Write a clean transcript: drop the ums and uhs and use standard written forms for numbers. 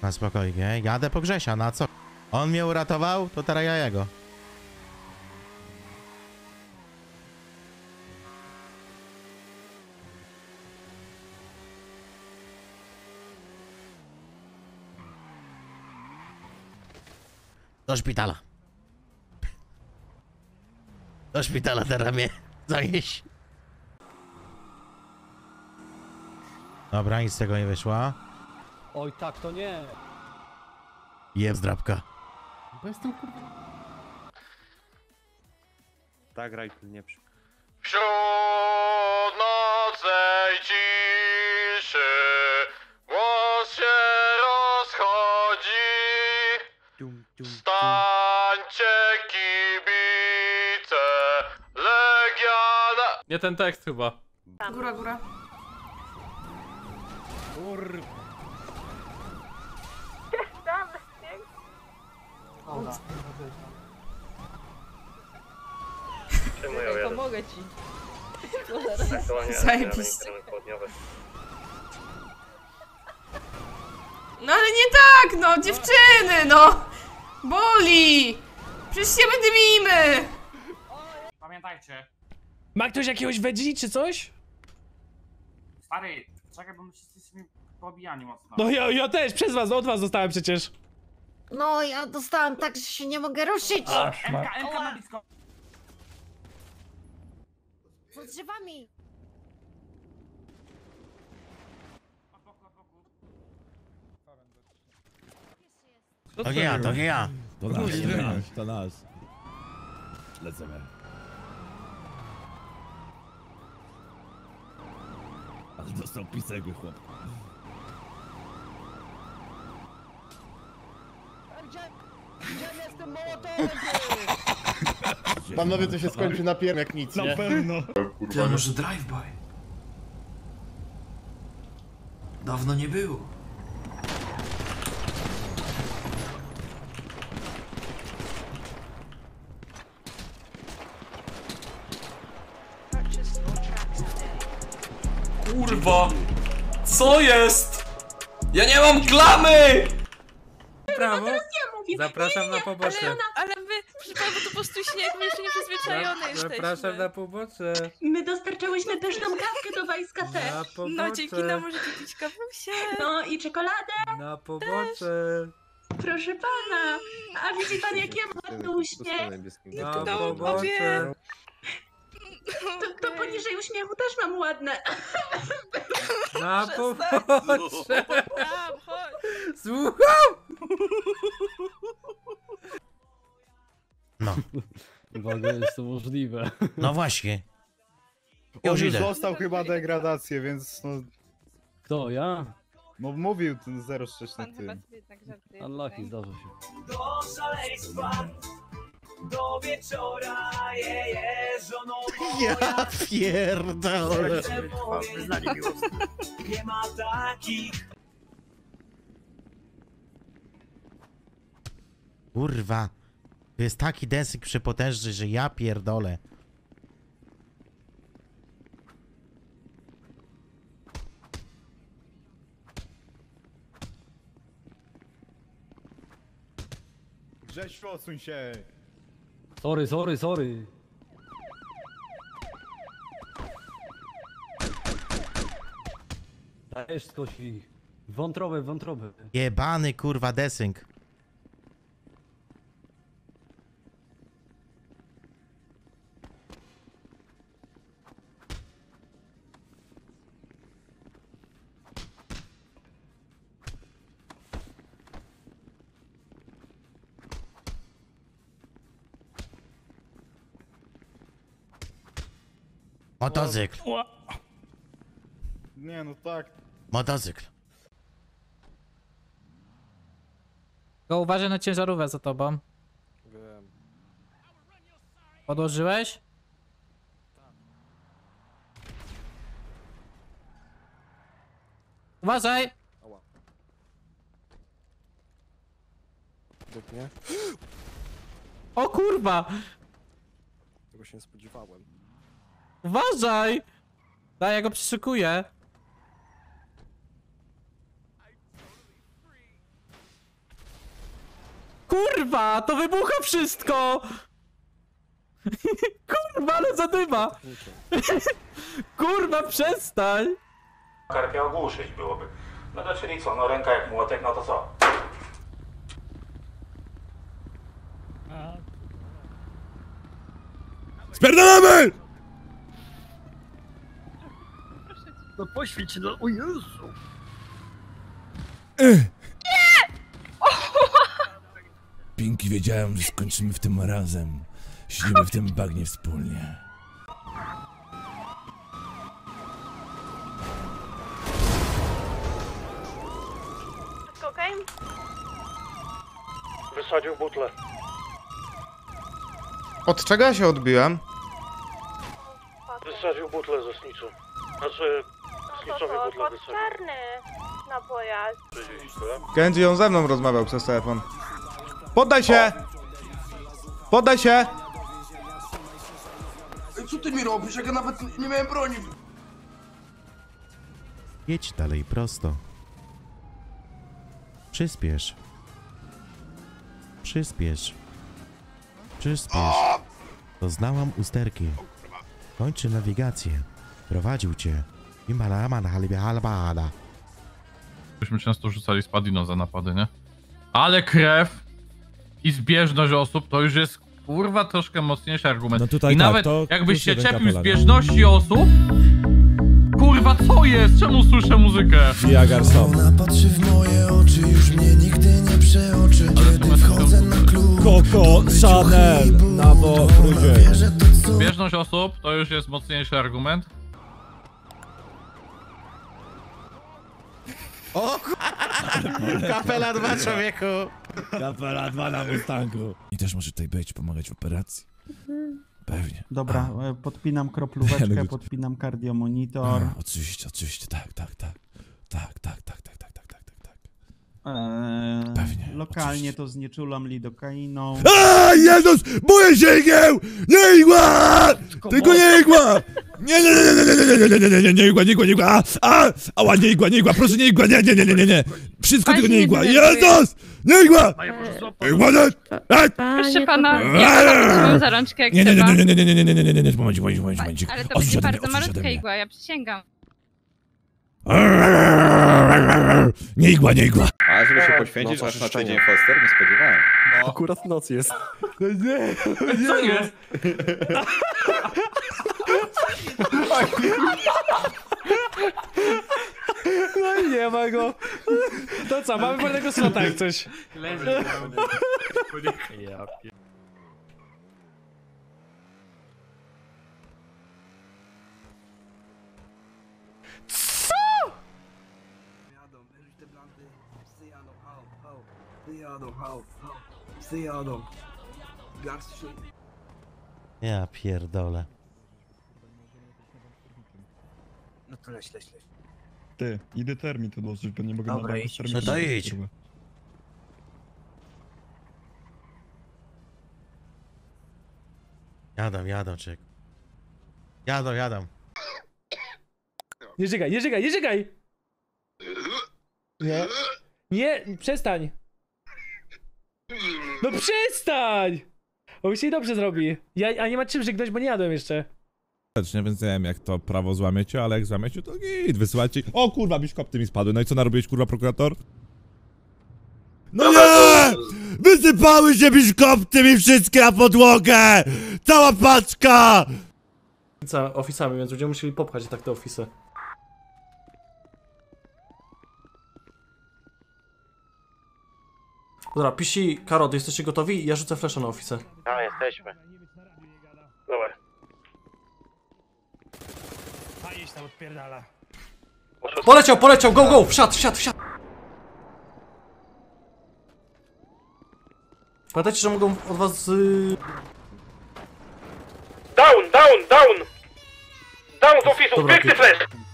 Na spokojnie, jadę po Grzesia, na co? On mnie uratował, to teraz ja jego. Do szpitala. Do szpitala teraz mnie zanieś. Dobra, nic z tego nie wyszło. Oj, tak to nie. Jeb zdrabka. Bo jestem kurwa. Tak, Rajtul, nie przy... Wśród nocnej ciszy głos się rozchodzi. Stańcie kibice, Legia... Nie ten tekst chyba. Góra, góra. Pomogę ci. Aktualnie Zajebiście. południowe. No ale nie tak, no dziewczyny, no! Boli! Przecież się wydymimy! Pamiętajcie, Ma ktoś jakiegoś wedzi czy coś? stary, czekaj, bo my wszyscy jesteśmy pobijani mocno. No ja też, przez was, od was zostałem przecież. No, ja dostałam tak, że się nie mogę ruszyć. MK na blisko. Za drzewami. Od boku, od boku. To nie ja, to nie ja. To nasz, to nasz. Lecimy. Ale dostał pisegły chłop. Panowie, to się skończy na pierwszym jak nic, nie? pewno. Ty, a może drive-by? Dawno nie było. Kurwa! Co jest? Ja nie mam klamy! Brawo. Zapraszam na pobocze. Ale wy, proszę pana, bo to po prostu śnieg, my jeszcze nie przyzwyczajone jesteśmy. Zapraszam na pobocze. My dostarczałyśmy pyszną kawkę do Wajska też. Na pobocze. No dzięki nam możecie pić kawusie. No i czekoladę. Na pobocze. Proszę pana. A widzi pan, jak ja mam ładny uśmiech? Na No, pobocze. To poniżej uśmiechu też mam ładne. Na pobocze. Tam, chodź. Słucham! No, Uwaga, jest to możliwe. no właśnie. On Już już idę. dostał chyba degradację, więc no... Kto, ja? No mówił ten 06 na Pan chyba tym. sobie jednak żartuje. Unlucky, zdarza się. Do szaleństwa, do wieczora, żono Ja pierdolę. nie ma takich. Kurwa. To jest taki dancing przepotężny, że ja pierdolę. Grzesiu, odsuń się! Sorry. Dajesz skosi. Wątrobę. Jebany kurwa desynk. Motocykl. Nie no tak. Motocykl. Go uważaj na ciężarówkę za tobą. Wiem. Podłożyłeś? Uważaj! Dupnie? O kurwa! Tego się nie spodziewałem. Uważaj! Daj, ja go przeszukuję. Kurwa, to wybucha wszystko! Kurwa, ale zadyma! Kurwa, przestań! Karpia ogłuszyć byłoby. No to czyli co, no ręka jak młotek, no to co? Spierdalamy! No poświeć, no o Jezu! Pinki, wiedziałem, że skończymy w tym razem. Siedzimy w tym bagnie wspólnie. Wszystko okej? Wysadził butlę. Od czego ja się odbiłem? Wysadził butlę ze sniczą. Znaczy, sniczowi butlę wysadził. Czarny na pojazd. Kenji, on ze mną rozmawiał przez telefon. Poddaj się! Poddaj się! Co ty mi robisz, jak ja nawet nie miałem broni? Jedź dalej prosto. Przyspiesz. Przyspiesz. Przyspiesz. Doznałam usterki. Kończy nawigację. Prowadził cię. Byśmy często rzucali Spadino za napady, nie? Ale krew i zbieżność osób to już jest kurwa troszkę mocniejszy argument. No tutaj I tak, nawet to jakbyś plus się jeden czepił kapelan. zbieżności osób. Kurwa, co jest? Czemu słyszę muzykę? Dia Garson. Patrzy w moje oczy, już mnie nigdy nie przeoczy. Kiedy wchodzę na klub, Coco, Chanel, Nabo, Brudzie. Zbieżność osób to już jest mocniejszy argument. O Kapela 2, człowieku! Kapela 2 na Mustangu. I też może tutaj być, pomagać w operacji. Pewnie. Dobra, podpinam kroplóweczkę, podpinam kardiomonitor. Oczywiście, oczywiście, tak. Pewnie. Lokalnie oczywiście. To znieczulam lidokainą. A Jezus! Boję się igieł! Nie igła! Tylko nie igła! Nie igła! Ała, nie igła! Proszę nie igła! Nie! Wszystko tylko nie igła! Jezus! Nie igła! Igła, nie! Proszę pana, ja za rączkę jak trzeba. Nie, momencik. Ale to będzie bardzo malutka igła, ja przysięgam. Nie igła! A żeby się poświęcić aż na tydzień Foster, nie spodziewałem. Akurat noc jest. Co jest? No i nie ma go. To co, mamy pewnego slota jak coś. Leży. Ja pierdolę. No to leś. Ty, idę termin tu dołożyć, bo nie mogę Dobra, na idź. No to idź. Jadą, czek. Jadą. Nie żygaj! Nie, przestań! No przestań! Bo mi się dobrze zrobi. A nie ma czym żygnąć, bo nie jadłem jeszcze. Więc nie wiem jak to prawo złamiecie, ale jak złamiecie to git, wysyłacie. O kurwa, biszkopty mi spadły. No i co narobiłeś kurwa prokurator? No nie! Wysypały się biszkopty mi wszystkie na podłogę! Cała paczka! Ofisami, więc będziemy musieli popchać tak te ofisy. Dobra, Pisi, Karol, jesteście gotowi? Ja rzucę flasha na ofisę. No, jesteśmy. Dobra. Poleciał, go, wsiadł. Pamiętajcie, że mogą od was... Down! Down z ofisu, Dobra, piękny flash!